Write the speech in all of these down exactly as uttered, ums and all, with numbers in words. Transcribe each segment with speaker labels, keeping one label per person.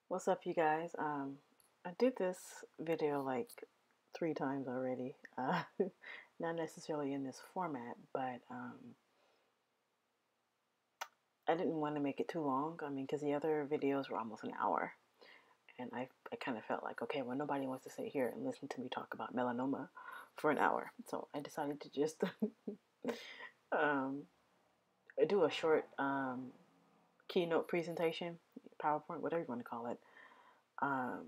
Speaker 1: What's up, you guys? Um, I did this video like three times already. Uh, not necessarily in this format, but um, I didn't want to make it too long. I mean, because the other videos were almost an hour. And I, I kind of felt like, okay, well, nobody wants to sit here and listen to me talk about melanoma for an hour. So I decided to just um, do a short um, keynote presentation, PowerPoint, whatever you want to call it. Um,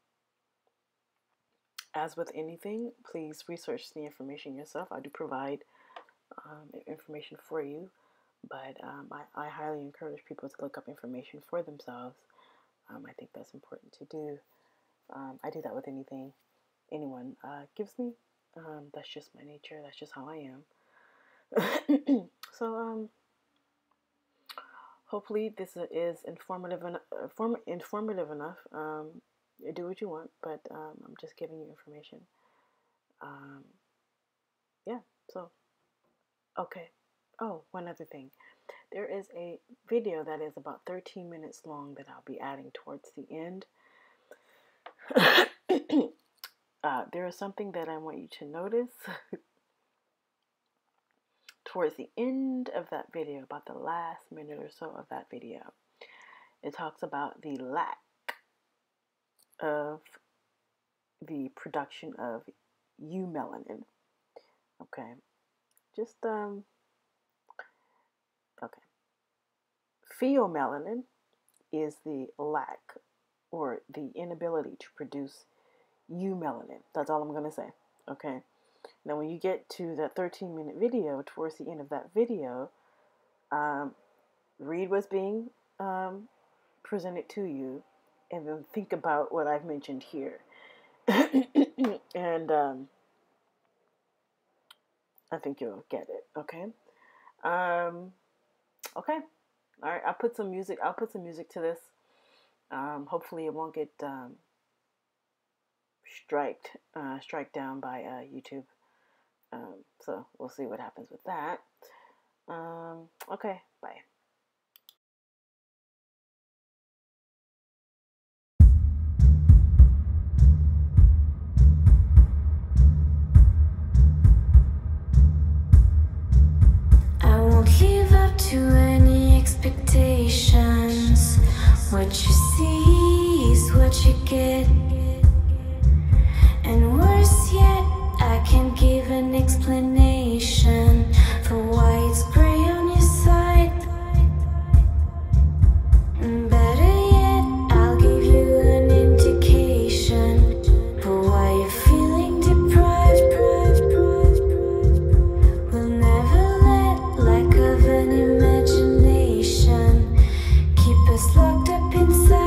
Speaker 1: as with anything, please research the information yourself. I do provide um, information for you, but um, I, I highly encourage people to look up information for themselves. Um, I think that's important to do. Um, I do that with anything anyone uh, gives me. Um, that's just my nature. That's just how I am. so, um, hopefully this is informative, en- inform- informative enough. Um, do what you want, but um, I'm just giving you information. Um, yeah, so, okay. Oh, one other thing. There is a video that is about thirteen minutes long that I'll be adding towards the end. uh, there is something that I want you to notice towards the end of that video, about the last minute or so of that video. It talks about the lack of the production of eumelanin. Okay, just um, okay. Pheomelanin is the lack or the inability to produce eumelanin. That's all I'm going to say. Okay. Now, when you get to that thirteen minute video, towards the end of that video, um, read what's being um, presented to you, and then think about what I've mentioned here. and um, I think you'll get it. Okay. Um, okay. All right. I'll put some music. I'll put some music to this. Um, hopefully, it won't get um, striked, uh, strike down by uh, YouTube. Um, so we'll see what happens with that. Um, okay, bye.
Speaker 2: I won't live up to any expectations. What you see is what you get. And worse yet, I can't give an explanation for why it's gray on your side. And better yet, I'll give you an indication for why you're feeling deprived. We'll never let lack of an imagination keep us locked up inside.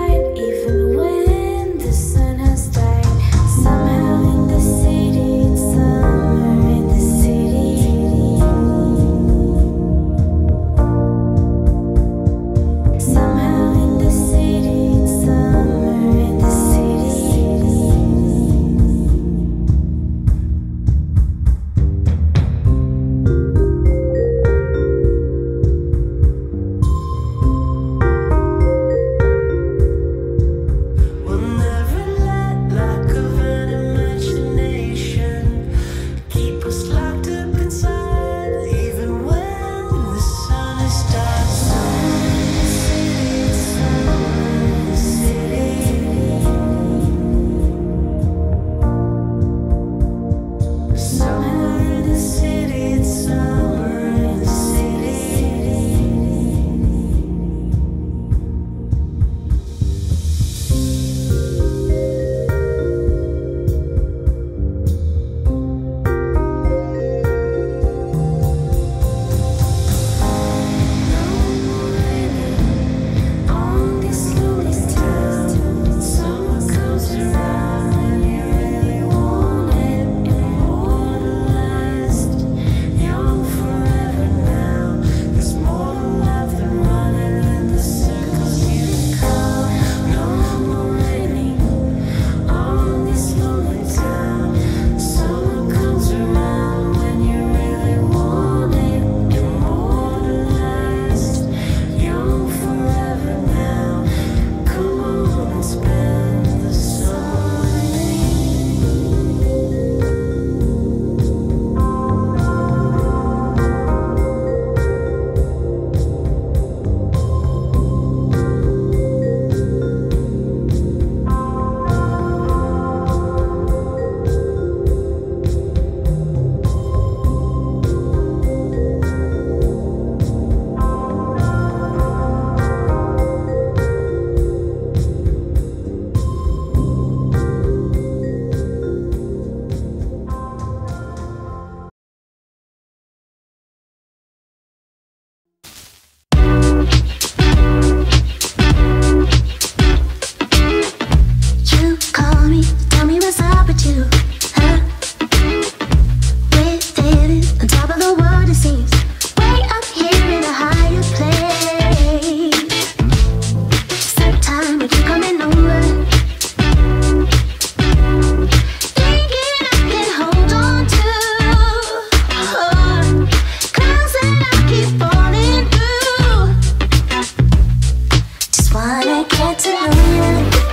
Speaker 2: get to know you.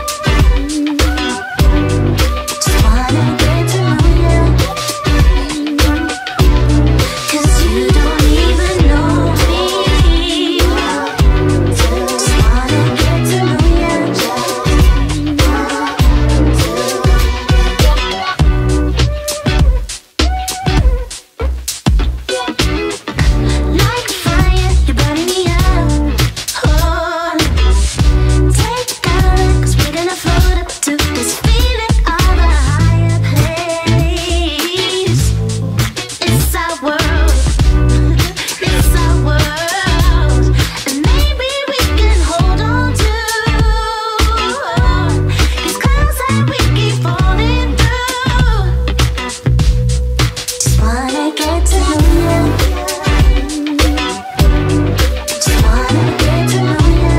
Speaker 2: Just wanna get to know you. 'Cause you don't even know me. Just wanna get to know you. Like fire, you're burning me up. Oh, take a color, 'cause we're gonna float up to this feeling of a higher place. It's our world, it's our world, and maybe we can hold on to these clouds that we keep falling through. Just wanna get to know you. Just wanna get to know you.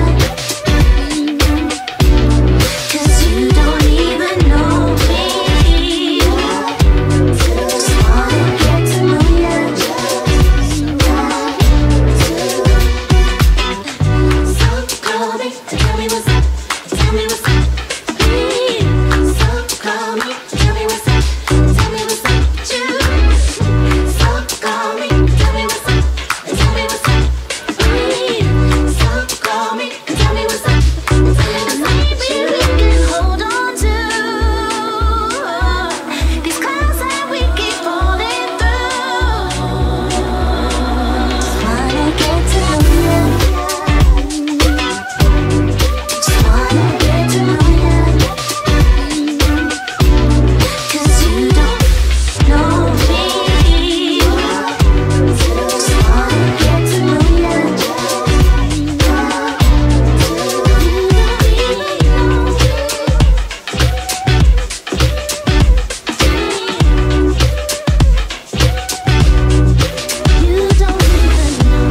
Speaker 2: 'Cause you don't even know me. Just wanna get to know you. So call me to tell me what's up. Tell me what's up. Mm. So call me to tell me what's up. Tell me what's up with you. So call me to tell me what's up. Tell me what's up. Mm. So call me to tell me what's up. Tell me what's up. Maybe we can hold on to these clouds that we keep falling through. Just wanna get to know you. Just wanna get to know you. 'Cause you don't know me. Just wanna get to know you. You don't even know.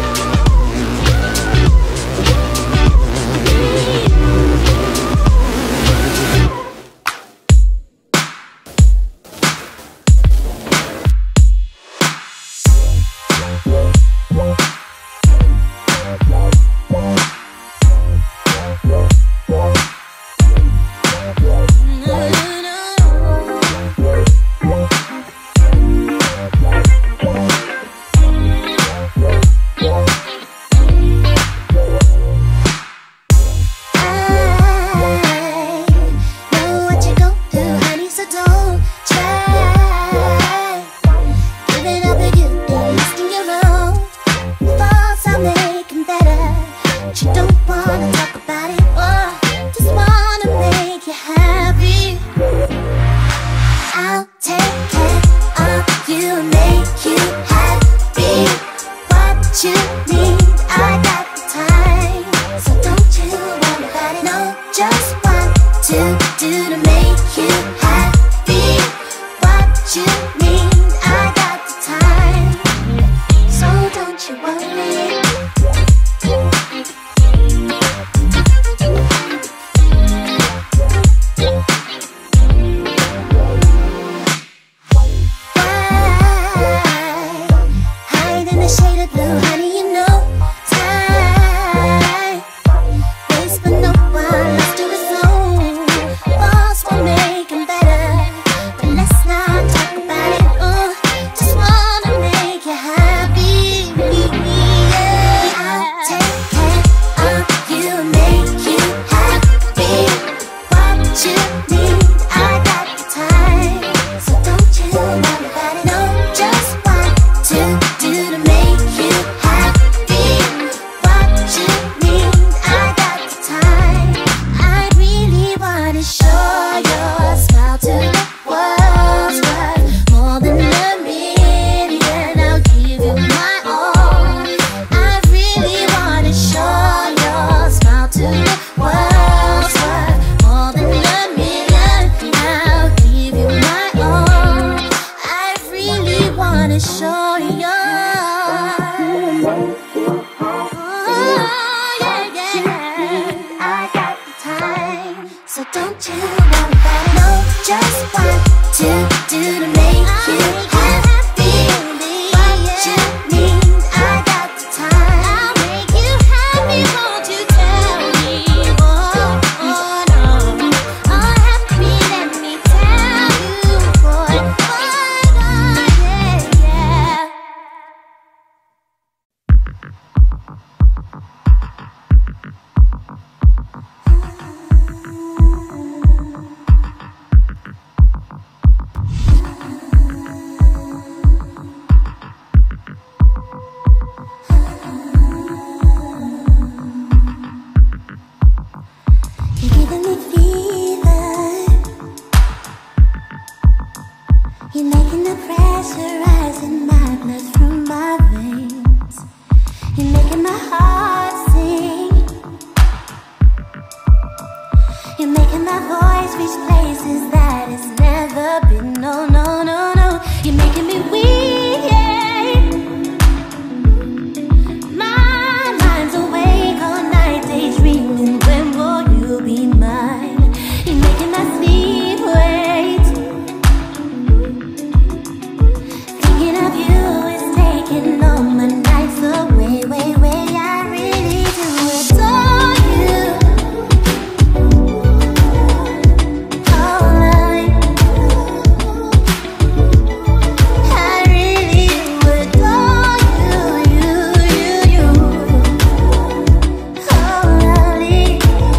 Speaker 2: I know what you go through, honey, so don't try. Giving up with you and risking your own. Thoughts are making better, but you don't wanna talk about it. Oh, just wanna make you happy. I'll take care of you and make you happy. What you need, I got the time. So don't you worry about it. Know just what to do to make you happy. What you need, I got the time. So don't you worry. Hide in the shade of blue, honey, you know time. Waste but no one, let's do it soon. Walls will make 'em better, but let's not talk about it. Oh, just wanna make you happy. Yeah. I'll take care of you and make you happy. What you need, I got the time. So don't you worry about it. Know just what to do to make you happy. What you need, I got the time. I really wanna show your smile to the world's worth more than a million. I'll give you my all. I really wanna show your smile to the world's worth more than a million. I'll give you my all. I really wanna show you. Oh, yeah, yeah. I got the time. So don't you worry about it. Know just what to do to make you happy. What you need, I got the time. I'll make you happy, won't you tell me, boy? You're making my voice reach places that it's never been. No, no, no, no. You're making me weak, yeah. My mind's awake all night, daydreaming. When will you be mine? You're making my sleep wait. Thinking of you is taking all my nights away, way, way. I really do adore you. Oh, Lord. I really do adore you, you, you, you. Oh, Lordy.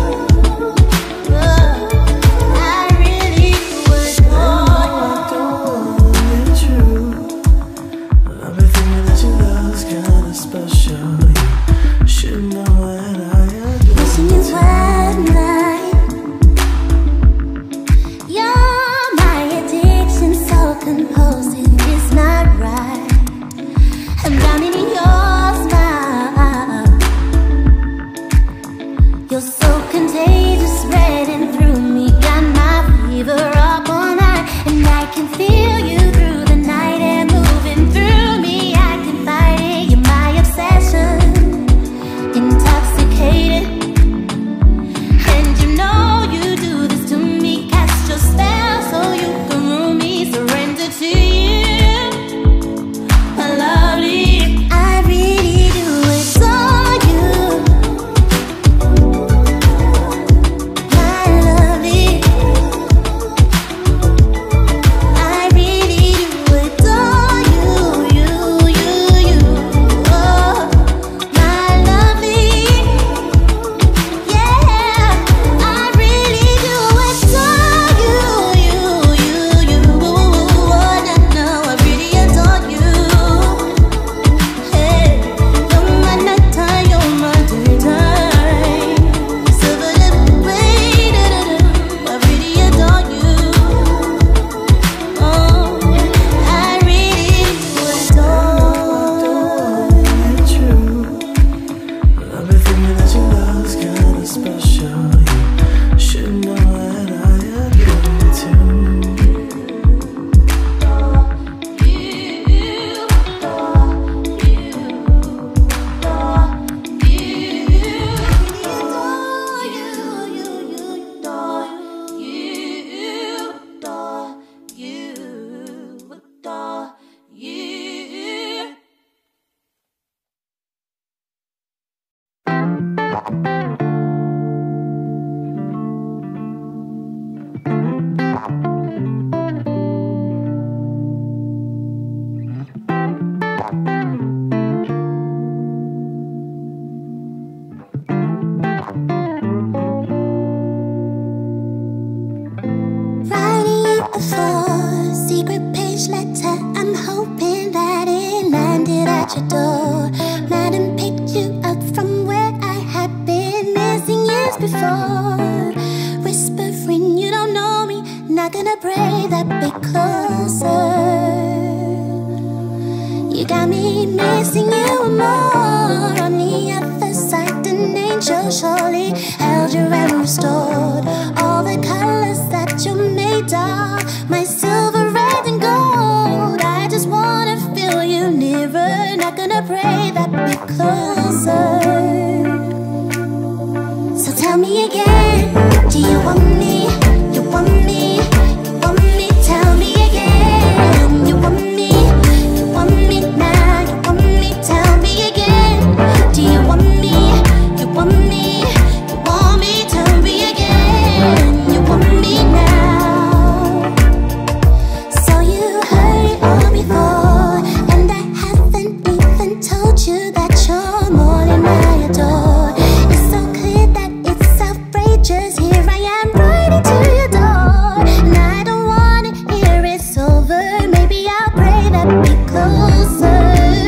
Speaker 2: Oh, I really do adore you.
Speaker 3: It's true. I've been thinking that your love's kinda special. You should know that I adore
Speaker 2: Wishing you were mine. You're my addiction, so compulsive, it's not right. I'm drowning in your smile. You're so contagious, spreading through me. Got my fever up all night, and I can feel you through the night and moving through me. I can fight it, you're my obsession. Intoxicated, and you know you do this to me. Cast your spell so you can rule me. Surrender to you, my lovely. I really do adore you, my lovely. I really do adore you, you, you, you. Oh, my lovely. Yeah, I really do adore you, you, you, you. Oh, no, no, I really adore you. Hey, you're my nighttime, you're my daytime. Silver lip, wait, I really adore you. Oh, I really do adore you.
Speaker 3: It's true. I've been thinking that your love's kinda special. You should know that I adore you too.
Speaker 2: Writing you a full secret page letter. I'm hoping that it landed at your door. Madam picked you up from where I had been missing years before. Whispering you don't know me, not gonna pray that bit closer. You got me missing you more. On the other side, an angel surely held you and restored all the colors that you made of my silver, red, and gold. I just wanna feel you nearer, not gonna pray that bit closer. So tell me again, do you want me? You want me? You want me? Tell me again, you want me? You want me now? You want me? Tell me again, do you want me? You want me? You want me? Tell me again, you want me now? So you heard it all before, and I haven't even told you that you're more than I adore. It's so clear that it's outrageous. Here I am riding to your door, and I don't wanna hear it's over. Maybe I'll pray that we closer.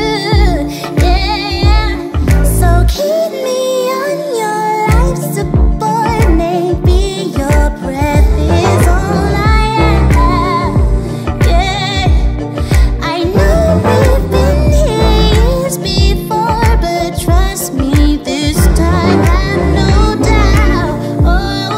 Speaker 2: Yeah, so keep me on your life support. Maybe your breath is all I have. Yeah, I know we've been here years before, but trust me, this time I've no doubt. Oh,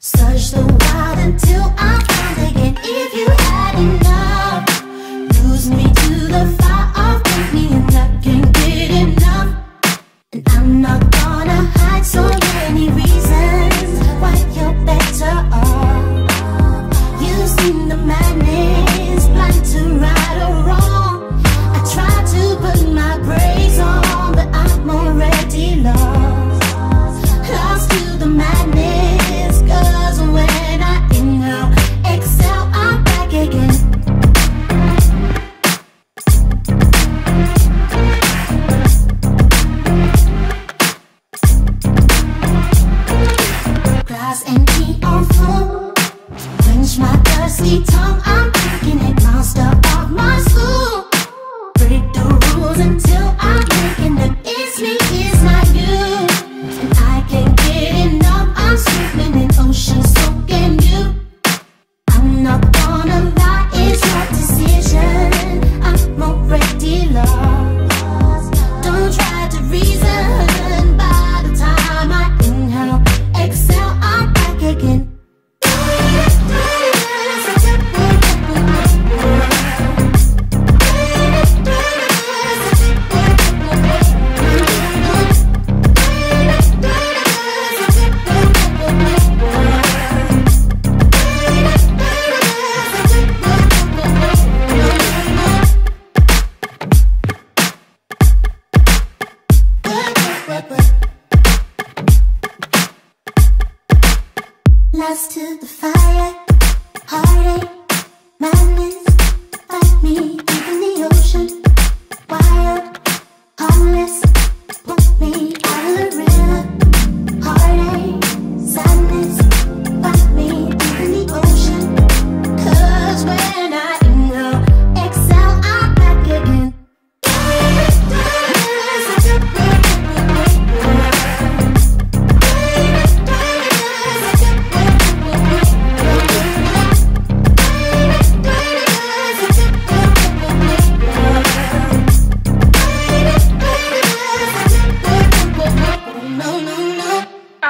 Speaker 2: Search the wild until I found again. If you had enough, lose me to the fire of me, and I can't get enough. And I'm not gonna hide so many reasons why you're better off. You've seen the madness, blind to right or wrong. I try to put my brakes on, but I'm already lost. Lost to the madness, cause when I inhale, exhale, I'm back again. Glass empty or full, quench my thirsty tongue, I'm drinking it, monster of my soul. Break the rules until I'm making them. It's me, it's not you, and I can't get enough. I'm swimming in ocean, so can you. I'm not gonna lie, it's your decision. I'm already lost. Don't try to reason. By the time I inhale, exhale, I'm back again. Lost to the fire, heartache, madness, fight me deep in the ocean, wild, harmless, pull me out of the river, heartache, sadness, fight me deep in the ocean, cause when I inhale, exhale, I'm back again. No, no, no.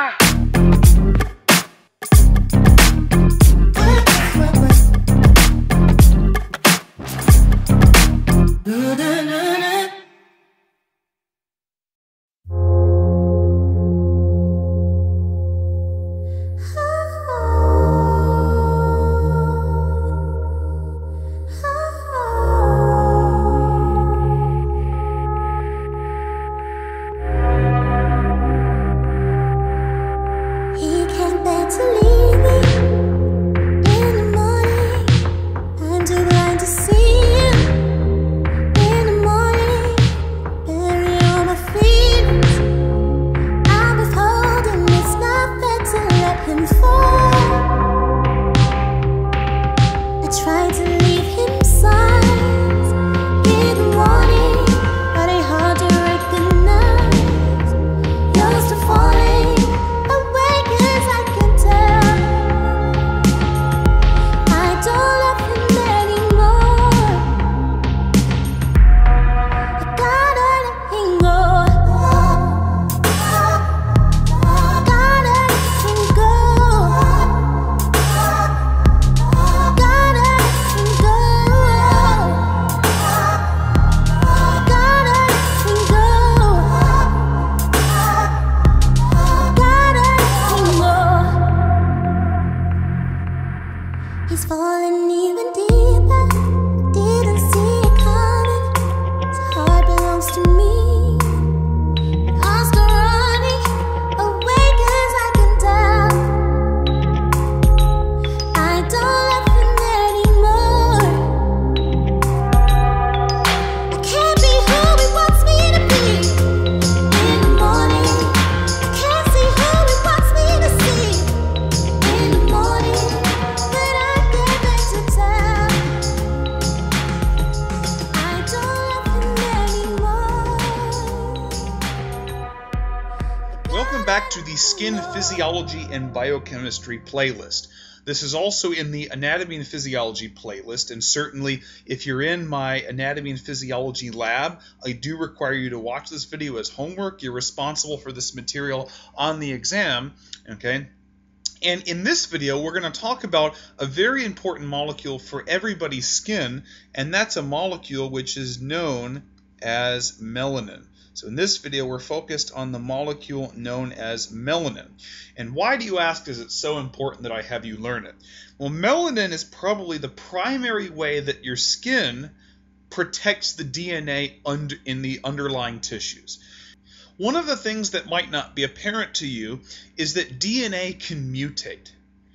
Speaker 2: He can't bear to leave me in the morning. I'm too blind to see him in the morning. Bury all my feelings, I'm withholding. It's not fair to let him fall. I tried to leave him signs in the morning, but it's hard to recognize. Lost to falling awake as I can tell. I don't love him anymore. I gotta let him go. Gotta let him go. Gotta let him go. Gotta let him go. Gotta let him go. He's falling even deeper. Didn't see it coming. His heart belongs to me. I'm still running away 'cause I can tell. I don't love him anymore. I can't be who he wants me to be in the morning. I can't see who he wants me to see in the morning. But I can't wait to tell. I don't love him anymore.
Speaker 4: Welcome back to the Skin Physiology and Biochemistry playlist. This is also in the Anatomy and Physiology playlist, and certainly if you're in my Anatomy and Physiology lab, I do require you to watch this video as homework. You're responsible for this material on the exam, okay? And in this video, we're going to talk about a very important molecule for everybody's skin, and that's a molecule which is known as melanin. So in this video, we're focused on the molecule known as melanin. And why do you ask, is it so important that I have you learn it? Well, melanin is probably the primary way that your skin protects the D N A under, in the underlying tissues. One of the things that might not be apparent to you is that D N A can mutate.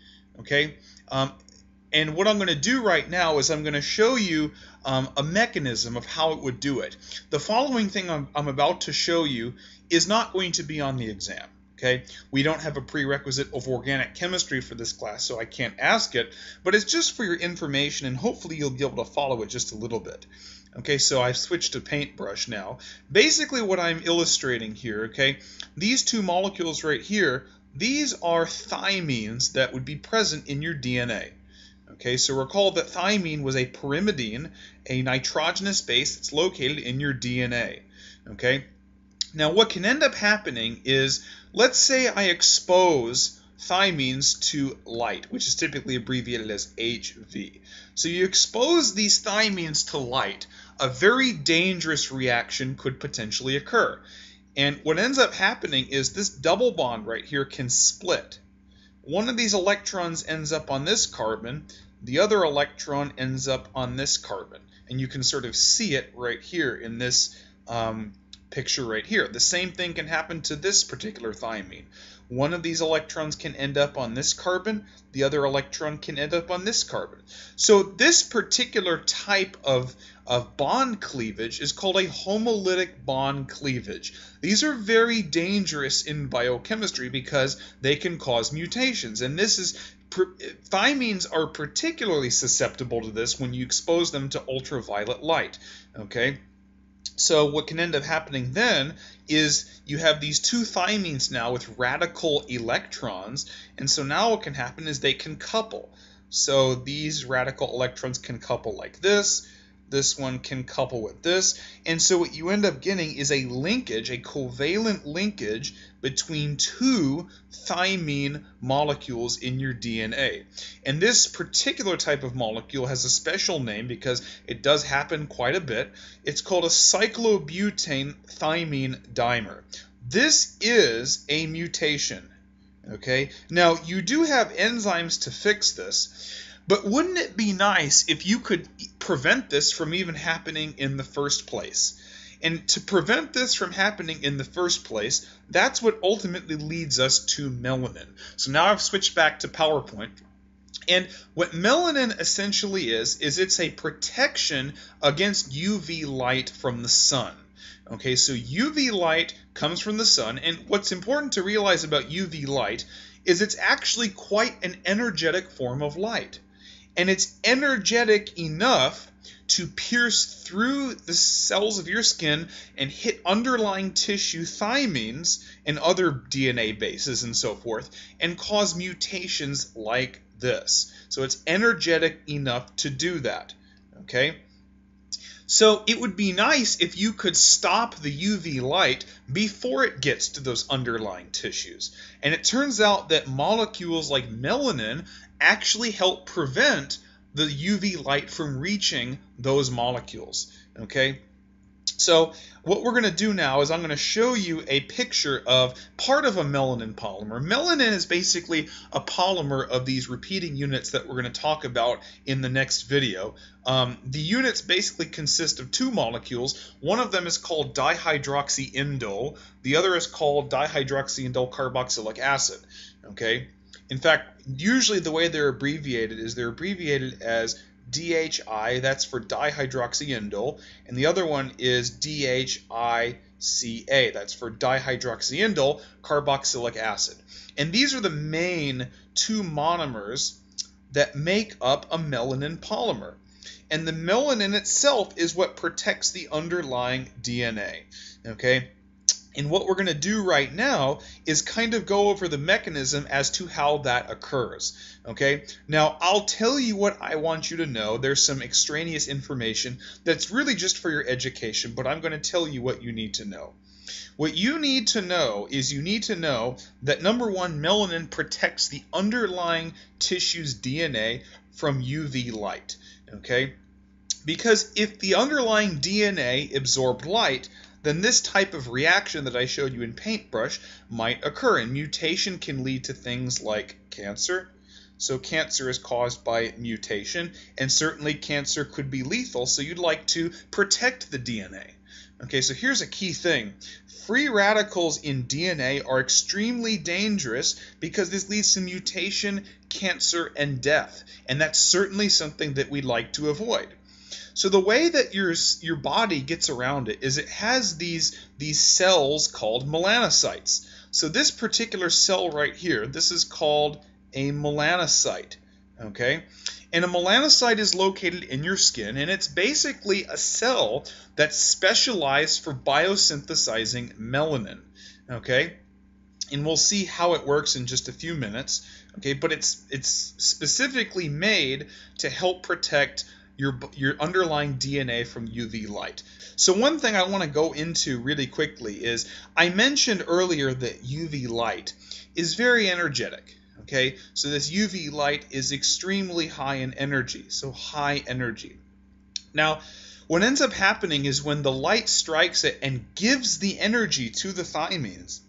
Speaker 4: Okay? Um, and what I'm going to do right now is I'm going to show you um, a mechanism of how it would do it. The following thing I'm, I'm about to show you is not going to be on the exam. Okay? We don't have a prerequisite of organic chemistry for this class, so I can't ask it, but it's just for your information, and hopefully you'll be able to follow it just a little bit. Okay, so I've switched to paintbrush now. Basically what I'm illustrating here, okay, these two molecules right here, these are thymines that would be present in your D N A. Okay, so recall that thymine was a pyrimidine, a nitrogenous base that's located in your D N A. Okay, now what can end up happening is, let's say I expose thymines to light, which is typically abbreviated as H V. So you expose these thymines to light, a very dangerous reaction could potentially occur. And what ends up happening is this double bond right here can split. One of these electrons ends up on this carbon, the other electron ends up on this carbon. And you can sort of see it right here in this um, picture right here. The same thing can happen to this particular thymine. One of these electrons can end up on this carbon, the other electron can end up on this carbon. So this particular type of, of bond cleavage is called a homolytic bond cleavage. These are very dangerous in biochemistry because they can cause mutations, and this is thymines are particularly susceptible to this when you expose them to ultraviolet light. Okay? So what can end up happening then is you have these two thymines now with radical electrons, and so now what can happen is they can couple. So these radical electrons can couple like this, this one can couple with this, and so what you end up getting is a linkage, a covalent linkage between two thymine molecules in your D N A. And this particular type of molecule has a special name because it does happen quite a bit. It's called a cyclobutane thymine dimer. This is a mutation. Okay? Now, you do have enzymes to fix this, but wouldn't it be nice if you could prevent this from even happening in the first place? And to prevent this from happening in the first place, that's what ultimately leads us to melanin. So now I've switched back to PowerPoint. And what melanin essentially is, is it's a protection against U V light from the sun. Okay, so U V light comes from the sun, and what's important to realize about U V light is it's actually quite an energetic form of light. And it's energetic enough to pierce through the cells of your skin and hit underlying tissue thymines and other D N A bases and so forth and cause mutations like this. So it's energetic enough to do that. Okay? So it would be nice if you could stop the U V light before it gets to those underlying tissues. And it turns out that molecules like melanin actually help prevent the U V light from reaching those molecules. Okay? So what we're going to do now is I'm going to show you a picture of part of a melanin polymer. Melanin is basically a polymer of these repeating units that we're going to talk about in the next video. Um, the units basically consist of two molecules. One of them is called dihydroxyindole. The other is called dihydroxyindole carboxylic acid. Okay? In fact, usually the way they're abbreviated is they're abbreviated as D H I, that's for dihydroxyindole, and the other one is D H I C A, that's for dihydroxyindole carboxylic acid. And these are the main two monomers that make up a melanin polymer. And the melanin itself is what protects the underlying D N A. Okay? And what we're going to do right now is kind of go over the mechanism as to how that occurs. Okay? Now, I'll tell you what I want you to know. There's some extraneous information that's really just for your education, but I'm going to tell you what you need to know. What you need to know is you need to know that, number one, melanin protects the underlying tissue's D N A from U V light, okay? Because if the underlying D N A absorbed light, then this type of reaction that I showed you in Paintbrush might occur, and mutation can lead to things like cancer. So cancer is caused by mutation, and certainly cancer could be lethal, so you'd like to protect the D N A. Okay, so here's a key thing. Free radicals in D N A are extremely dangerous because this leads to mutation, cancer, and death, and that's certainly something that we'd like to avoid. So the way that your, your body gets around it is it has these, these cells called melanocytes. So this particular cell right here, this is called a melanocyte, okay? And a melanocyte is located in your skin, and it's basically a cell that's specialized for biosynthesizing melanin, okay? And we'll see how it works in just a few minutes, okay? But it's it's specifically made to help protect your your underlying D N A from U V light. So one thing I want to go into really quickly is I mentioned earlier that U V light is very energetic. Okay, so this U V light is extremely high in energy, so high energy. Now, what ends up happening is when the light strikes it and gives the energy to the thymines,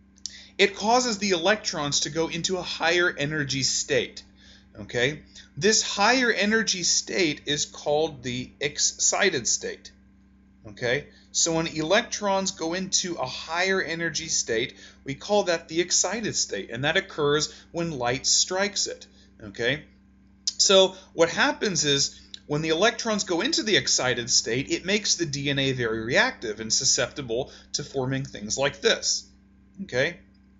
Speaker 4: it causes the electrons to go into a higher energy state. Okay, this higher energy state is called the excited state. Okay, so when electrons go into a higher energy state, we call that the excited state, and that occurs when light strikes it. Okay, so what happens is when the electrons go into the excited state, it makes the D N A very reactive and susceptible to forming things like this. Okay,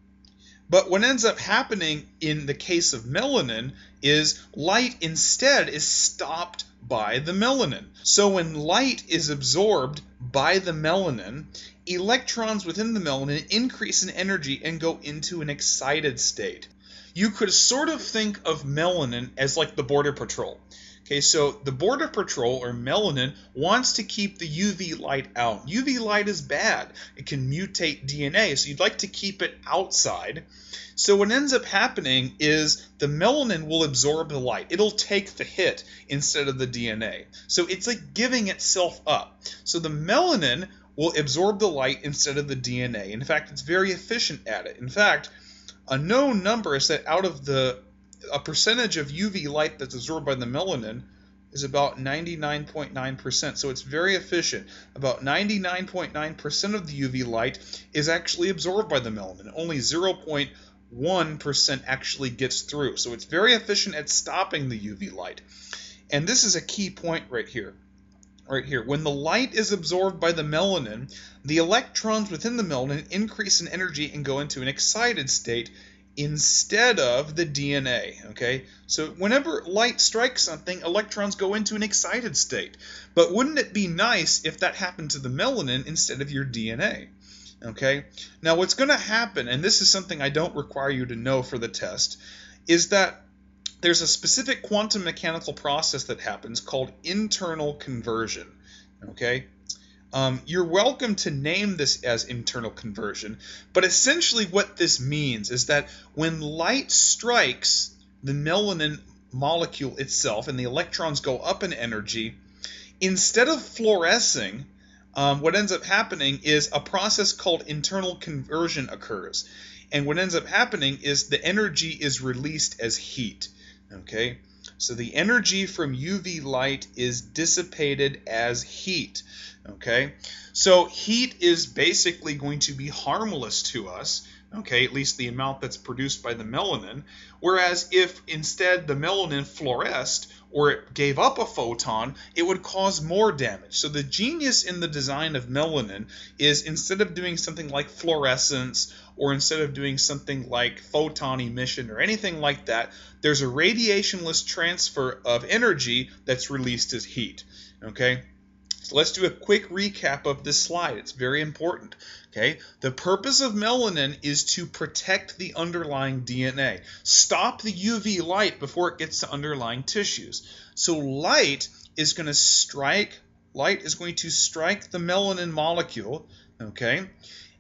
Speaker 4: but what ends up happening in the case of melanin is light instead is stopped by the melanin. So when light is absorbed by the melanin, electrons within the melanin increase in energy and go into an excited state. You could sort of think of melanin as like the Border Patrol. Okay, so the Border Patrol, or melanin, wants to keep the U V light out. U V light is bad. It can mutate D N A, so you'd like to keep it outside. So what ends up happening is the melanin will absorb the light. It'll take the hit instead of the D N A. So it's like giving itself up. So the melanin will absorb the light instead of the D N A. In fact, it's very efficient at it. In fact, a known number is that out of the a percentage of U V light that's absorbed by the melanin is about ninety-nine point nine percent. So it's very efficient. About ninety-nine point nine percent of the U V light is actually absorbed by the melanin. Only zero point one percent actually gets through. So it's very efficient at stopping the U V light. And this is a key point right here. Right here. When the light is absorbed by the melanin, the electrons within the melanin increase in energy and go into an excited state instead of the D N A, okay? So whenever light strikes something, electrons go into an excited state. But wouldn't it be nice if that happened to the melanin instead of your D N A? Okay? Now what's going to happen, and this is something I don't require you to know for the test, is that there's a specific quantum mechanical process that happens called internal conversion, okay? Um, you're welcome to name this as internal conversion, but essentially what this means is that when light strikes the melanin molecule itself and the electrons go up in energy, instead of fluorescing, um, what ends up happening is a process called internal conversion occurs. And what ends up happening is the energy is released as heat. Okay, so the energy from U V light is dissipated as heat. Okay, so heat is basically going to be harmless to us, okay, at least the amount that's produced by the melanin, whereas if instead the melanin fluoresced or it gave up a photon, it would cause more damage. So the genius in the design of melanin is instead of doing something like fluorescence or instead of doing something like photon emission or anything like that, there's a radiationless transfer of energy that's released as heat, okay? So let's do a quick recap of this slide. It's very important. Okay, the purpose of melanin is to protect the underlying D N A. Stop the U V light before it gets to underlying tissues. So light is going to strike, light is going to strike the melanin molecule, okay?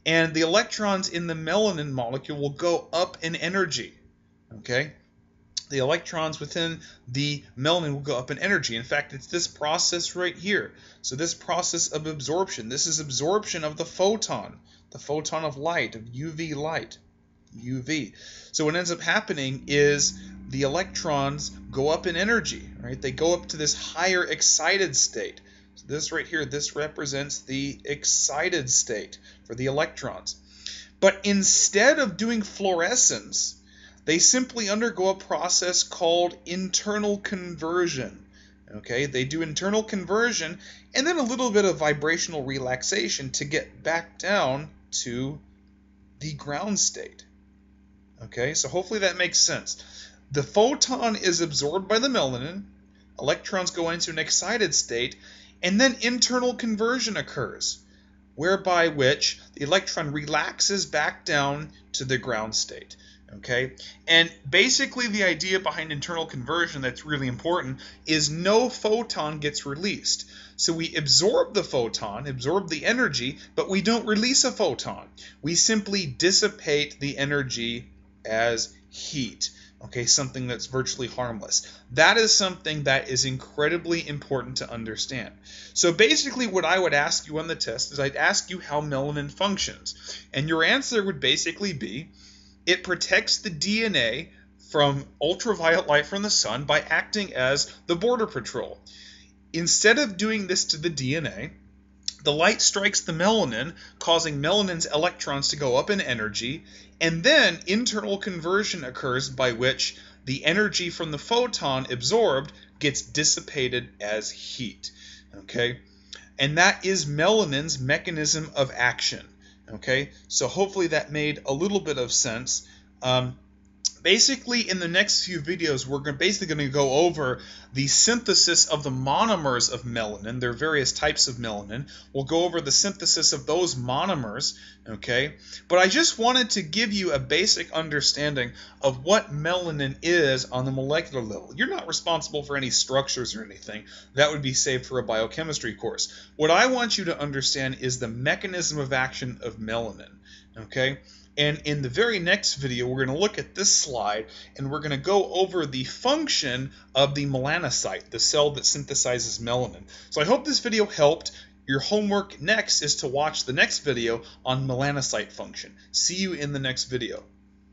Speaker 4: and the electrons in the melanin molecule will go up in energy. Okay? The electrons within the melanin will go up in energy. In fact, it's this process right here. So this process of absorption, this is absorption of the photon, the photon of light, of U V light, U V. So what ends up happening is the electrons go up in energy, right? They go up to this higher excited state. So this right here, this represents the excited state for the electrons. But instead of doing fluorescence, they simply undergo a process called internal conversion. Okay, they do internal conversion and then a little bit of vibrational relaxation to get back down to the ground state. Okay, so hopefully that makes sense. The photon is absorbed by the melanin, electrons go into an excited state, and then internal conversion occurs, whereby which the electron relaxes back down to the ground state. Okay, and basically the idea behind internal conversion that's really important is no photon gets released. So we absorb the photon, absorb the energy, but we don't release a photon. We simply dissipate the energy as heat. Okay, something that's virtually harmless. That is something that is incredibly important to understand. So basically what I would ask you on the test is I'd ask you how melanin functions. And your answer would basically be, it protects the D N A from ultraviolet light from the sun by acting as the border patrol. Instead of doing this to the D N A, the light strikes the melanin, causing melanin's electrons to go up in energy, and then internal conversion occurs by which the energy from the photon absorbed gets dissipated as heat. Okay? And that is melanin's mechanism of action. Okay, so hopefully that made a little bit of sense. Um, basically, in the next few videos, we're gonna, basically going to go over the synthesis of the monomers of melanin. There are various types of melanin. We'll go over the synthesis of those monomers, okay? But I just wanted to give you a basic understanding of what melanin is on the molecular level. You're not responsible for any structures or anything. That would be saved for a biochemistry course. What I want you to understand is the mechanism of action of melanin, okay? And in the very next video, we're going to look at this slide, and we're going to go over the function of the melanocyte, the cell that synthesizes melanin. So I hope this video helped. Your homework next is to watch the next video on melanocyte function. See you in the next video.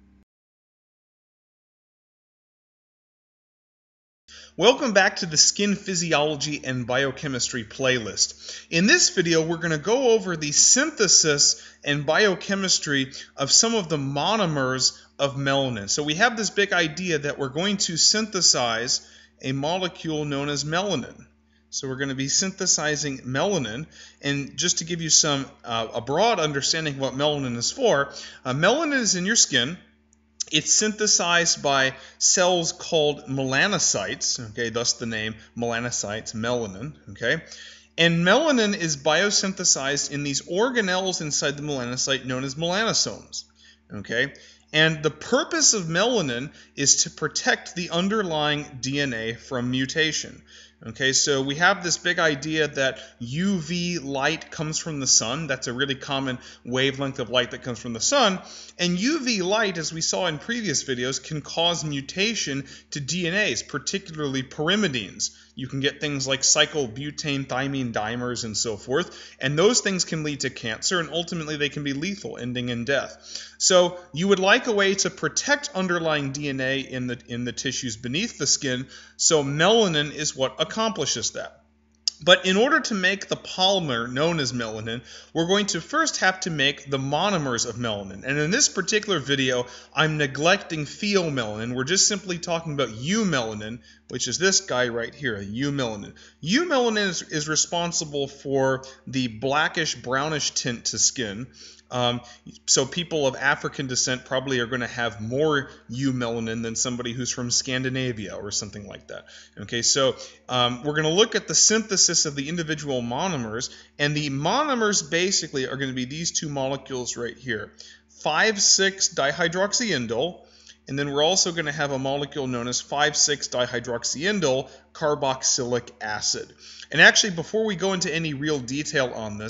Speaker 4: Welcome back to the Skin Physiology and Biochemistry playlist. In this video, we're going to go over the synthesis and biochemistry of some of the monomers of melanin. So we have this big idea that we're going to synthesize a molecule known as melanin. So we're going to be synthesizing melanin, and just to give you some uh, a broad understanding of what melanin is for, uh, melanin is in your skin. It's synthesized by cells called melanocytes, okay, thus the name melanocytes, melanin, okay? And melanin is biosynthesized in these organelles inside the melanocyte known as melanosomes, okay? And the purpose of melanin is to protect the underlying D N A from mutation. Okay, so we have this big idea that U V light comes from the sun. That's a really common wavelength of light that comes from the sun. And U V light, as we saw in previous videos, can cause mutation to D N As, particularly pyrimidines. You can get things like cyclobutane thymine dimers and so forth, and those things can lead to cancer, and ultimately they can be lethal, ending in death. So you would like a way to protect underlying D N A in the, in the tissues beneath the skin, so melanin is what accomplishes that. But in order to make the polymer known as melanin, we're going to first have to make the monomers of melanin. And in this particular video, I'm neglecting pheomelanin. We're just simply talking about eumelanin, which is this guy right here, eumelanin. Eumelanin is, is responsible for the blackish, brownish tint to skin. Um, so people of African descent probably are going to have more eumelanin than somebody who's from Scandinavia or something like that. Okay, so um, we're going to look at the synthesis of the individual monomers, and the monomers basically are going to be these two molecules right here, five six dihydroxyindole, and then we're also going to have a molecule known as five six dihydroxyindole carboxylic acid. And actually, before we go into any real detail on this,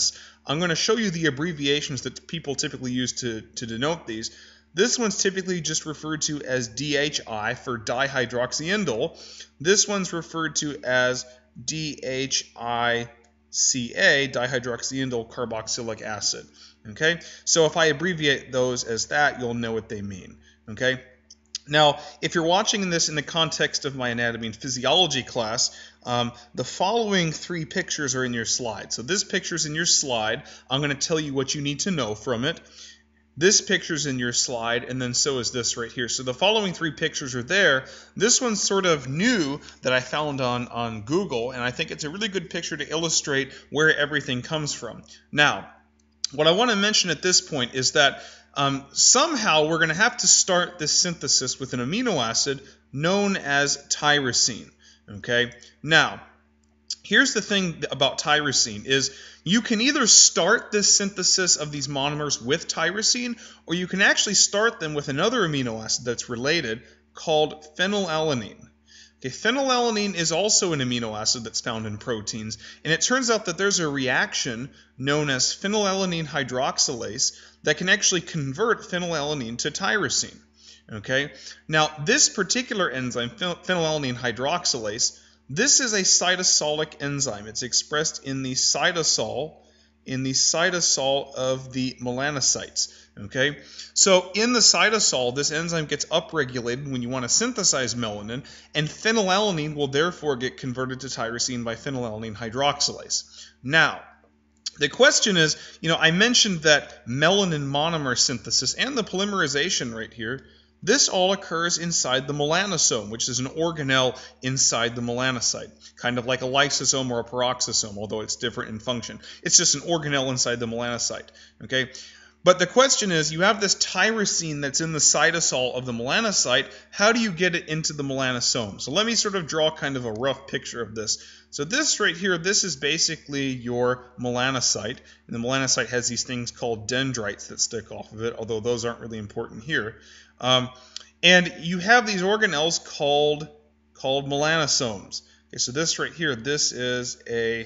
Speaker 4: I'm going to show you the abbreviations that people typically use to, to denote these. This one's typically just referred to as D H I for dihydroxyindole. This one's referred to as D H I C A, dihydroxyindole carboxylic acid. Okay, so if I abbreviate those as that, you'll know what they mean. Okay. Now, if you're watching this in the context of my anatomy and physiology class, um, the following three pictures are in your slide. So this picture's in your slide. I'm going to tell you what you need to know from it. This picture's in your slide, and then so is this right here. So the following three pictures are there. This one's sort of new that I found on, on Google, and I think it's a really good picture to illustrate where everything comes from. Now, what I want to mention at this point is that um, somehow we're going to have to start this synthesis with an amino acid known as tyrosine. Okay? Now, here's the thing about tyrosine is you can either start this synthesis of these monomers with tyrosine, or you can actually start them with another amino acid that's related called phenylalanine. Okay, phenylalanine is also an amino acid that's found in proteins, and it turns out that there's a reaction known as phenylalanine hydroxylase that can actually convert phenylalanine to tyrosine. Okay, now this particular enzyme, phenylalanine hydroxylase, this is a cytosolic enzyme. It's expressed in the cytosol, in the cytosol of the melanocytes. Okay, so in the cytosol, this enzyme gets upregulated when you want to synthesize melanin, and phenylalanine will therefore get converted to tyrosine by phenylalanine hydroxylase. Now, the question is, you know, I mentioned that melanin monomer synthesis and the polymerization right here, this all occurs inside the melanosome, which is an organelle inside the melanocyte, kind of like a lysosome or a peroxisome, although it's different in function. It's just an organelle inside the melanocyte. Okay. But the question is, you have this tyrosine that's in the cytosol of the melanocyte. How do you get it into the melanosome? So let me sort of draw kind of a rough picture of this. So this right here, this is basically your melanocyte. And the melanocyte has these things called dendrites that stick off of it, although those aren't really important here. Um, and you have these organelles called, called melanosomes. Okay, so this right here, this is a,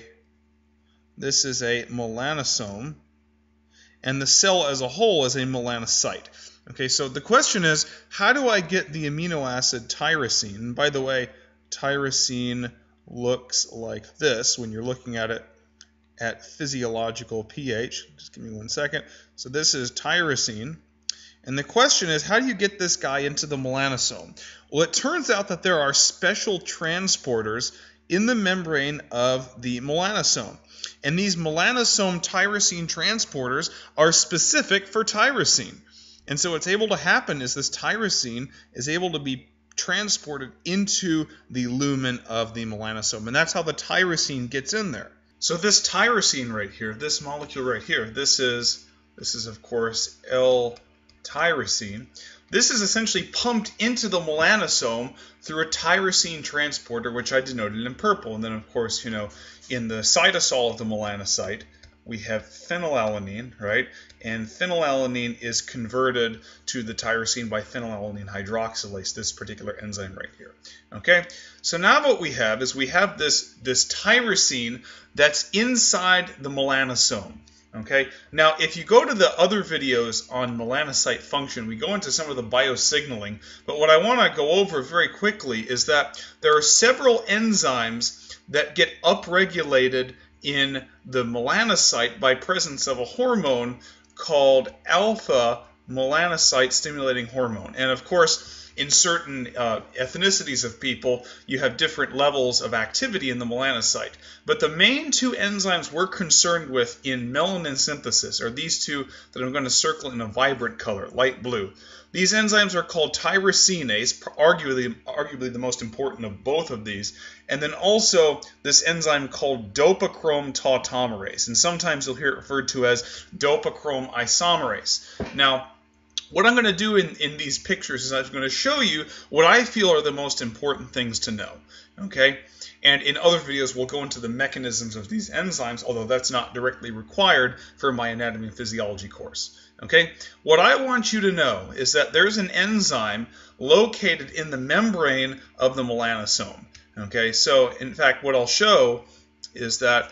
Speaker 4: this is a melanosome. And the cell as a whole is a melanocyte. Okay, so the question is, how do I get the amino acid tyrosine? And by the way, tyrosine looks like this when you're looking at it at physiological pH. Just give me one second. So this is tyrosine. And the question is, how do you get this guy into the melanosome? Well, it turns out that there are special transporters in the membrane of the melanosome. And these melanosome tyrosine transporters are specific for tyrosine. And so what's able to happen is this tyrosine is able to be transported into the lumen of the melanosome. And that's how the tyrosine gets in there. So this tyrosine right here, this molecule right here, this is, this is of course L-tyrosine. This is essentially pumped into the melanosome through a tyrosine transporter, which I denoted in purple. And then, of course, you know, in the cytosol of the melanocyte, we have phenylalanine, right? And phenylalanine is converted to the tyrosine by phenylalanine hydroxylase, this particular enzyme right here. Okay? So now what we have is we have this, this tyrosine that's inside the melanosome. Okay, now if you go to the other videos on melanocyte function, we go into some of the biosignaling, but what I want to go over very quickly is that there are several enzymes that get upregulated in the melanocyte by presence of a hormone called alpha melanocyte stimulating hormone. And of course, in certain uh, ethnicities of people, you have different levels of activity in the melanocyte. But the main two enzymes we're concerned with in melanin synthesis are these two that I'm going to circle in a vibrant color, light blue. These enzymes are called tyrosinase, arguably, arguably the most important of both of these, and then also this enzyme called dopachrome tautomerase, and sometimes you'll hear it referred to as dopachrome isomerase. Now, what I'm going to do in, in these pictures is I'm going to show you what I feel are the most important things to know. Okay? And in other videos, we'll go into the mechanisms of these enzymes, although that's not directly required for my anatomy and physiology course. Okay? What I want you to know is that there's an enzyme located in the membrane of the melanosome. Okay? So, in fact, what I'll show is that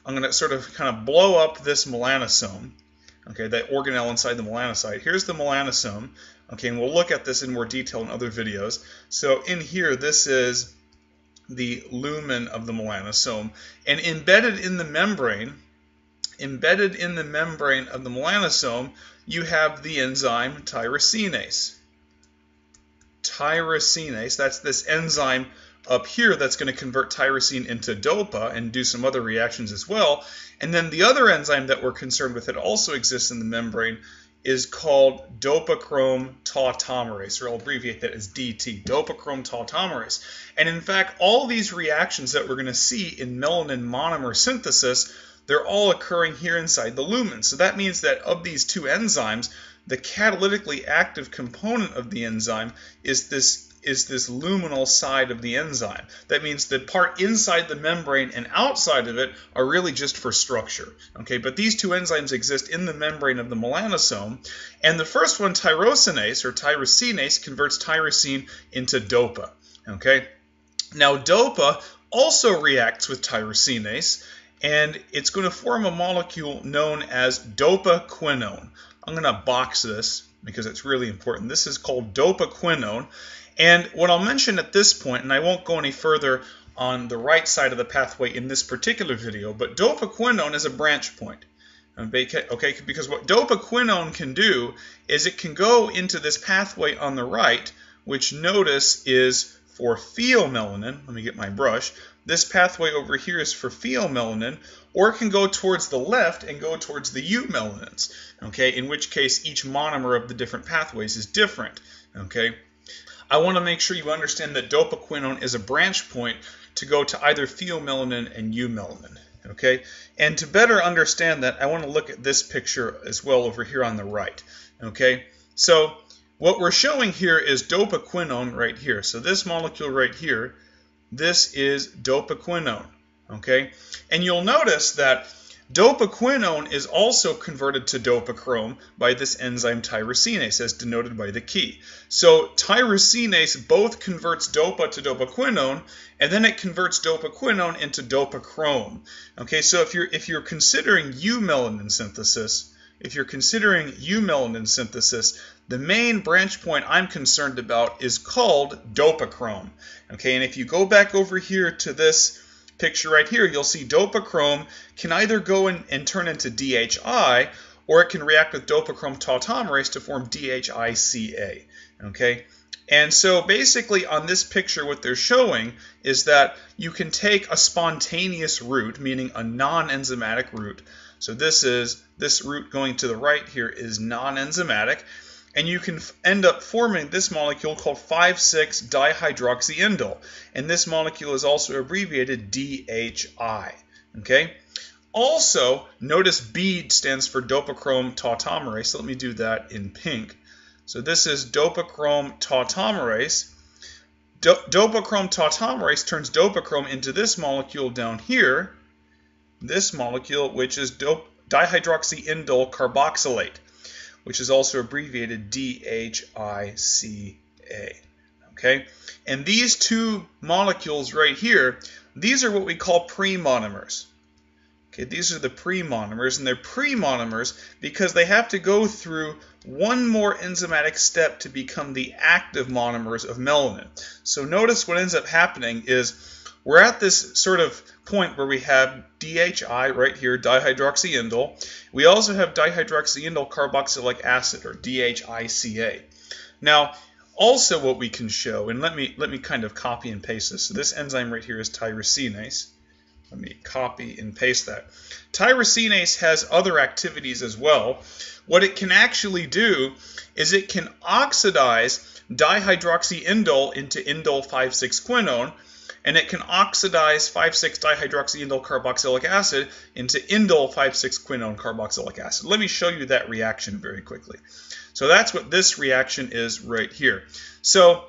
Speaker 4: I'm going to sort of kind of blow up this melanosome, okay, that organelle inside the melanocyte. Here's the melanosome, okay, and we'll look at this in more detail in other videos. So in here, this is the lumen of the melanosome, and embedded in the membrane, embedded in the membrane of the melanosome, you have the enzyme tyrosinase. Tyrosinase, that's this enzyme up here that's going to convert tyrosine into dopa and do some other reactions as well. And then the other enzyme that we're concerned with that also exists in the membrane is called dopachrome tautomerase, or I'll abbreviate that as D T, dopachrome tautomerase. And in fact, all these reactions that we're going to see in melanin monomer synthesis, they're all occurring here inside the lumen. So that means that of these two enzymes, the catalytically active component of the enzyme is this is this luminal side of the enzyme. That means the part inside the membrane and outside of it are really just for structure. Okay, but these two enzymes exist in the membrane of the melanosome, and the first one, tyrosinase or tyrosinase, converts tyrosine into dopa. Okay, now dopa also reacts with tyrosinase, and it's going to form a molecule known as dopaquinone. I'm going to box this because it's really important. This is called dopaquinone. And what I'll mention at this point, and I won't go any further on the right side of the pathway in this particular video, but dopaquinone is a branch point. Okay, because what dopaquinone can do is it can go into this pathway on the right, which notice is for pheomelanin. Let me get my brush. This pathway over here is for pheomelanin, or it can go towards the left and go towards the eumelanins, okay, in which case each monomer of the different pathways is different, okay. I want to make sure you understand that dopaquinone is a branch point to go to either pheomelanin and eumelanin, okay. And to better understand that, I want to look at this picture as well over here on the right, okay. So what we're showing here is dopaquinone right here. So this molecule right here, this is dopaquinone, okay? And you'll notice that dopaquinone is also converted to dopachrome by this enzyme tyrosinase, as denoted by the key. So tyrosinase both converts dopa to dopaquinone, and then it converts dopaquinone into dopachrome. Okay, so if you're if you're considering eumelanin synthesis, if you're considering eumelanin synthesis, the main branch point I'm concerned about is called dopachrome. Okay, and if you go back over here to this picture right here, you'll see dopachrome can either go in and turn into D H I, or it can react with dopachrome tautomerase to form D H I C A. Okay, and so basically on this picture what they're showing is that you can take a spontaneous route, meaning a non-enzymatic route. So this is this route going to the right here is non-enzymatic, and you can end up forming this molecule called five six dihydroxyindole, and this molecule is also abbreviated D H I. Okay. Also, notice B stands for dopachrome tautomerase. So let me do that in pink. So this is dopachrome tautomerase. Do dopachrome tautomerase turns dopachrome into this molecule down here, this molecule, which is dihydroxyindole carboxylate, which is also abbreviated D H I C A. Okay, and these two molecules right here, these are what we call premonomers. Okay, these are the premonomers, and they're premonomers because they have to go through one more enzymatic step to become the active monomers of melanin. So notice what ends up happening is we're at this sort of point where we have D H I right here, dihydroxyindole. We also have dihydroxyindole carboxylic acid, or D H I C A. Now, also what we can show, and let me let me kind of copy and paste this. So this enzyme right here is tyrosinase. Let me copy and paste that. Tyrosinase has other activities as well. What it can actually do is it can oxidize dihydroxyindole into indole five six quinone, and it can oxidize five six dihydroxyindole carboxylic acid into indole five six quinone carboxylic acid. Let me show you that reaction very quickly. So that's what this reaction is right here. So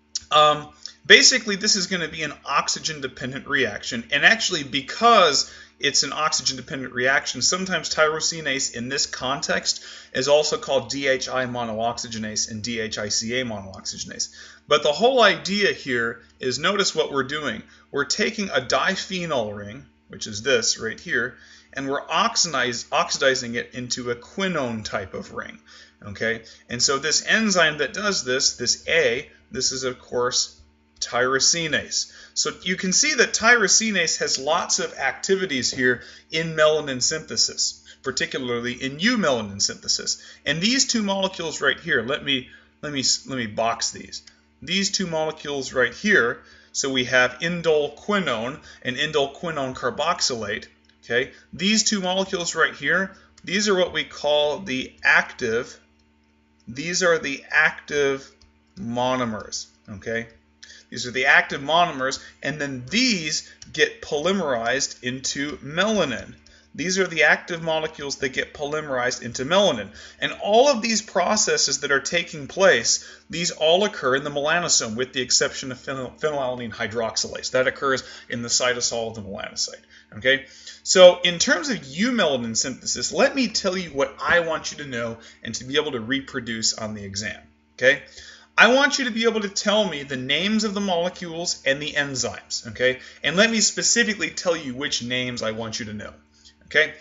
Speaker 4: um, basically this is going to be an oxygen-dependent reaction, and actually because it's an oxygen-dependent reaction, sometimes tyrosinase in this context is also called D H I monooxygenase and D H I C A monooxygenase. But the whole idea here is, notice what we're doing. We're taking a diphenyl ring, which is this right here, and we're oxidize, oxidizing it into a quinone type of ring. Okay, and so this enzyme that does this, this A, this is of course tyrosinase. So you can see that tyrosinase has lots of activities here in melanin synthesis, particularly in eumelanin synthesis. And these two molecules right here, let me let me let me box these. These two molecules right here, so we have indolquinone and indolquinone carboxylate. Okay, these two molecules right here, these are what we call the active. These are the active monomers. Okay. These are the active monomers, and then these get polymerized into melanin. These are the active molecules that get polymerized into melanin. And all of these processes that are taking place, these all occur in the melanosome, with the exception of phenyl phenylalanine hydroxylase. That occurs in the cytosol of the melanocyte. Okay? So in terms of eumelanin synthesis, let me tell you what I want you to know and to be able to reproduce on the exam. Okay? I want you to be able to tell me the names of the molecules and the enzymes, okay? And let me specifically tell you which names I want you to know, okay?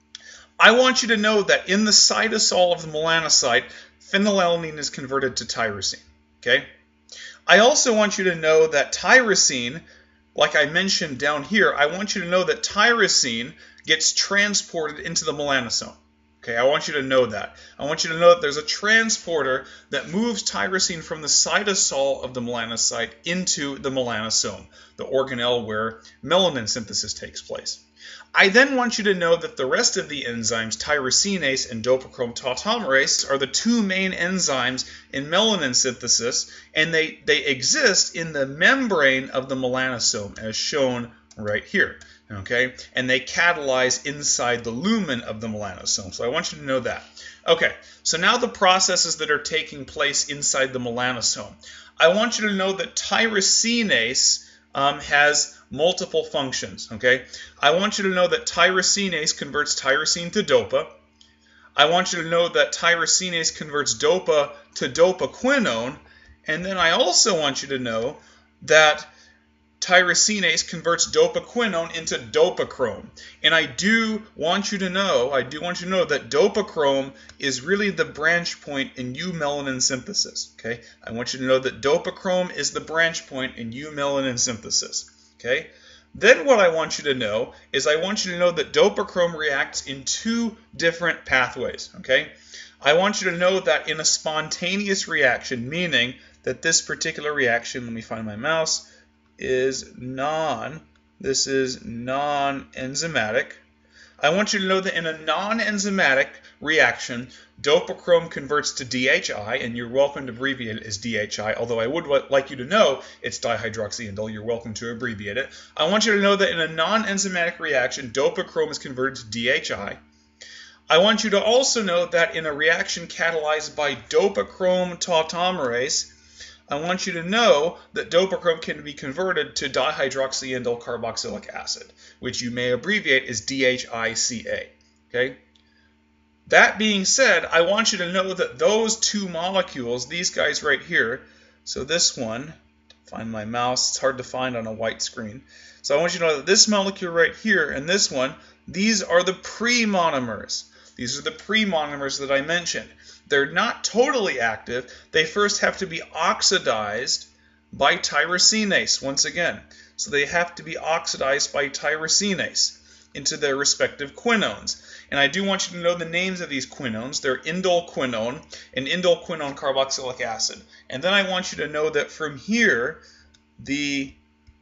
Speaker 4: I want you to know that in the cytosol of the melanocyte, phenylalanine is converted to tyrosine, okay? I also want you to know that tyrosine, like I mentioned down here, I want you to know that tyrosine gets transported into the melanosome. Okay, I want you to know that. I want you to know that there's a transporter that moves tyrosine from the cytosol of the melanocyte into the melanosome, the organelle where melanin synthesis takes place. I then want you to know that the rest of the enzymes, tyrosinase and dopachrome tautomerase, are the two main enzymes in melanin synthesis, and they, they exist in the membrane of the melanosome, as shown right here. Okay, and they catalyze inside the lumen of the melanosome. So I want you to know that. Okay, so now the processes that are taking place inside the melanosome. I want you to know that tyrosinase um, has multiple functions. Okay, I want you to know that tyrosinase converts tyrosine to dopa. I want you to know that tyrosinase converts dopa to dopaquinone, and then I also want you to know that tyrosinase converts dopaquinone into dopachrome. And I do want you to know, I do want you to know that dopachrome is really the branch point in eumelanin synthesis. Okay? I want you to know that dopachrome is the branch point in eumelanin synthesis. Okay? Then what I want you to know is I want you to know that dopachrome reacts in two different pathways. Okay? I want you to know that in a spontaneous reaction, meaning that this particular reaction, let me find my mouse, is non, this is non-enzymatic. I want you to know that in a non-enzymatic reaction, dopachrome converts to D H I, and you're welcome to abbreviate it as D H I, although I would like you to know it's dihydroxyindole. You're welcome to abbreviate it. I want you to know that in a non-enzymatic reaction, dopachrome is converted to D H I. I want you to also know that in a reaction catalyzed by dopachrome tautomerase, I want you to know that dopachrome can be converted to dihydroxyindole carboxylic acid, which you may abbreviate as D H I C A. Okay? That being said, I want you to know that those two molecules, these guys right here, so this one, find my mouse, it's hard to find on a white screen. So I want you to know that this molecule right here and this one, these are the pre-monomers. These are the pre-monomers that I mentioned. They're not totally active. They first have to be oxidized by tyrosinase once again. So they have to be oxidized by tyrosinase into their respective quinones. And I do want you to know the names of these quinones. They're indolquinone and indolquinone carboxylic acid. And then I want you to know that from here, the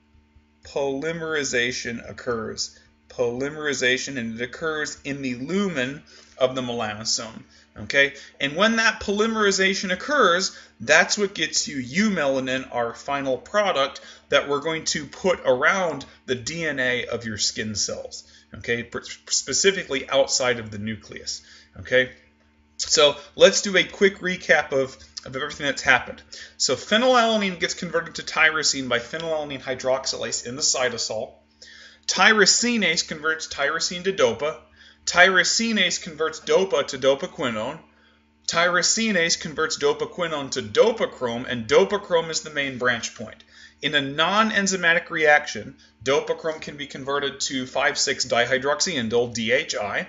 Speaker 4: polymerization occurs. Polymerization, and it occurs in the lumen of the melanosome. Okay, and when that polymerization occurs, that's what gets you eumelanin, our final product that we're going to put around the D N A of your skin cells. Okay, specifically outside of the nucleus. Okay, so let's do a quick recap of, of everything that's happened. So phenylalanine gets converted to tyrosine by phenylalanine hydroxylase in the cytosol. Tyrosinase converts tyrosine to dopa. Tyrosinase converts dopa to dopaquinone. Tyrosinase converts dopaquinone to dopachrome, and dopachrome is the main branch point. In a non-enzymatic reaction, dopachrome can be converted to five six dihydroxyindole, D H I,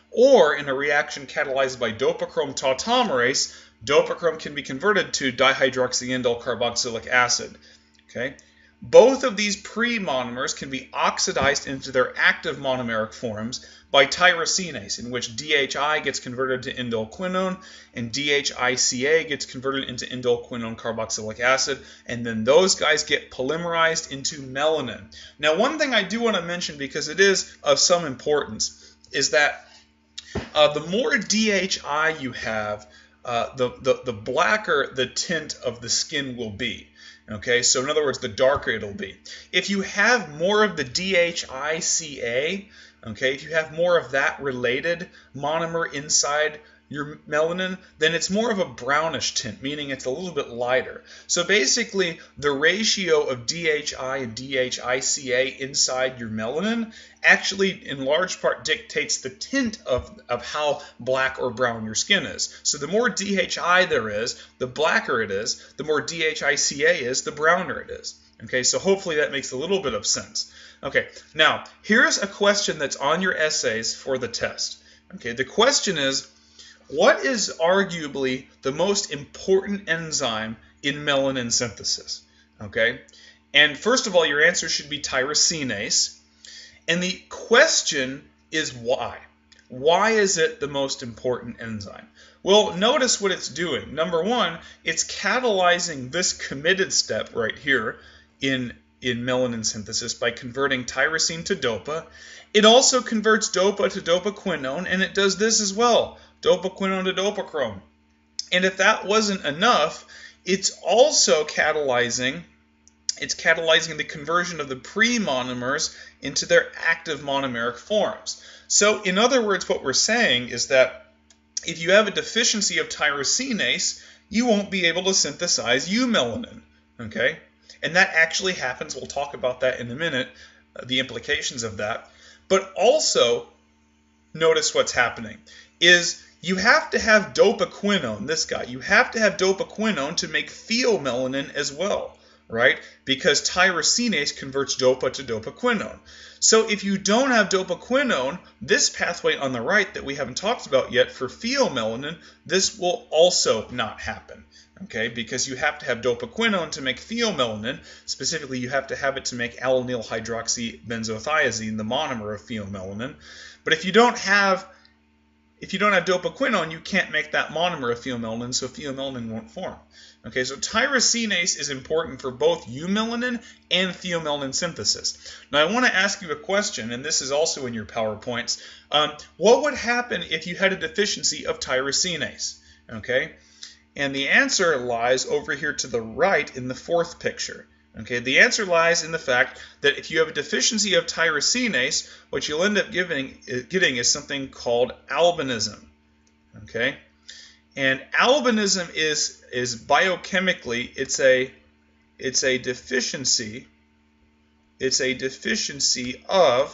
Speaker 4: or in a reaction catalyzed by dopachrome tautomerase, dopachrome can be converted to dihydroxyindole carboxylic acid. Okay? Both of these pre-monomers can be oxidized into their active monomeric forms by tyrosinase, in which D H I gets converted to indole-quinone and D H I C A gets converted into indole-quinone carboxylic acid, and then those guys get polymerized into melanin. Now, one thing I do want to mention, because it is of some importance, is that uh, the more D H I you have, uh, the, the, the blacker the tint of the skin will be. Okay, so in other words, the darker it'll be. If you have more of the D H I C A, okay, if you have more of that related monomer inside your melanin, then it's more of a brownish tint, meaning it's a little bit lighter. So basically, the ratio of D H I and D H I C A inside your melanin actually, in large part, dictates the tint of, of how black or brown your skin is. So the more D H I there is, the blacker it is. The more D H I C A is, the browner it is. Okay, so hopefully that makes a little bit of sense. Okay, now, here's a question that's on your essays for the test. Okay, the question is, what is arguably the most important enzyme in melanin synthesis? Okay, and first of all, your answer should be tyrosinase. And the question is why? Why is it the most important enzyme? Well, notice what it's doing. Number one, it's catalyzing this committed step right here in, in melanin synthesis by converting tyrosine to dopa. It also converts dopa to dopaquinone, and it does this as well. Dopaquinone to dopachrome. And if that wasn't enough, it's also catalyzing, it's catalyzing the conversion of the pre-monomers into their active monomeric forms. So in other words, what we're saying is that if you have a deficiency of tyrosinase, you won't be able to synthesize eumelanin. Okay? And that actually happens. We'll talk about that in a minute, uh, the implications of that. But also, notice what's happening is you have to have dopaquinone, this guy. You have to have dopaquinone to make pheomelanin as well, right? Because tyrosinase converts dopa to dopaquinone. So if you don't have dopaquinone, this pathway on the right that we haven't talked about yet for pheomelanin, this will also not happen, okay? Because you have to have dopaquinone to make pheomelanin. Specifically, you have to have it to make alanyl hydroxybenzothiazine, the monomer of pheomelanin. But if you don't have If you don't have dopaquinone, you can't make that monomer of pheomelanin, so pheomelanin won't form. Okay, so tyrosinase is important for both eumelanin and pheomelanin synthesis. Now, I want to ask you a question, and this is also in your PowerPoints. Um, what would happen if you had a deficiency of tyrosinase? Okay, and the answer lies over here to the right in the fourth picture. Okay, the answer lies in the fact that if you have a deficiency of tyrosinase, what you'll end up giving, getting is something called albinism. Okay, and albinism is is biochemically it's a it's a deficiency it's a deficiency of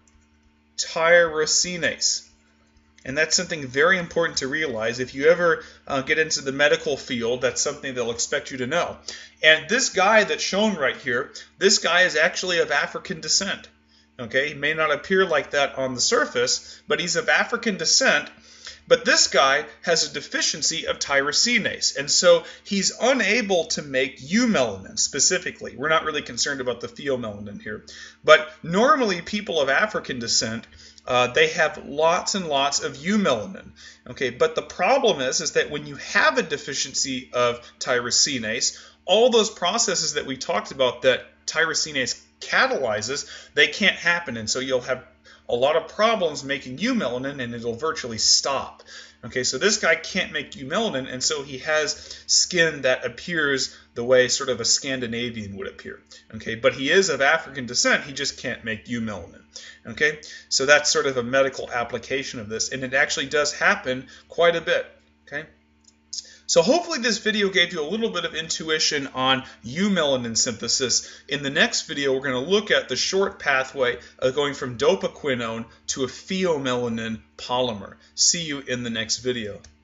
Speaker 4: tyrosinase. And that's something very important to realize. If you ever uh, get into the medical field, that's something they'll expect you to know. And this guy that's shown right here, this guy is actually of African descent. Okay, he may not appear like that on the surface, but he's of African descent. But this guy has a deficiency of tyrosinase, and so he's unable to make eumelanin specifically. We're not really concerned about the pheomelanin here. But normally people of African descent, Uh, they have lots and lots of eumelanin. Okay, but the problem is, is that when you have a deficiency of tyrosinase, all those processes that we talked about that tyrosinase catalyzes, they can't happen, and so you'll have a lot of problems making eumelanin, and it'll virtually stop. Okay, so this guy can't make eumelanin, and so he has skin that appears the way sort of a Scandinavian would appear. Okay, but he is of African descent, he just can't make eumelanin. Okay, so that's sort of a medical application of this, and it actually does happen quite a bit. Okay, so hopefully this video gave you a little bit of intuition on eumelanin synthesis. In the next video, we're going to look at the short pathway of going from dopaquinone to a pheomelanin polymer. See you in the next video.